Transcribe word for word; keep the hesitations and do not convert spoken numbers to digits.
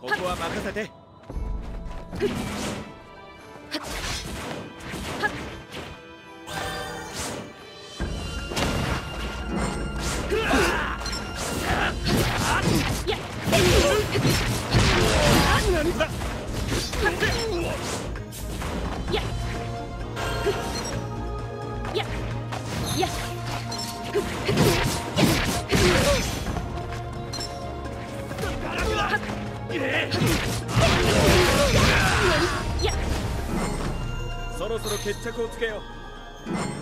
ここは任せて。そろそろ決着をつけよう。